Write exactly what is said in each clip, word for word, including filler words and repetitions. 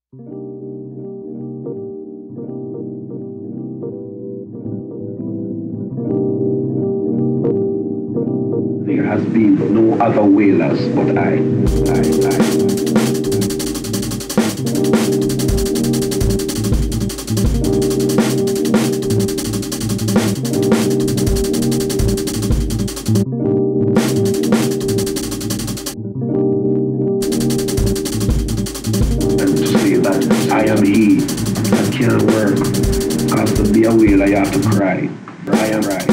There has been no other wailers but I. I, I. I am he that can't work, cause to be a whale I have to cry. I am right.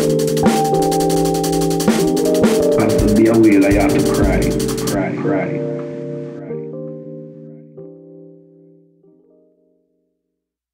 I have to cry, cry, cry.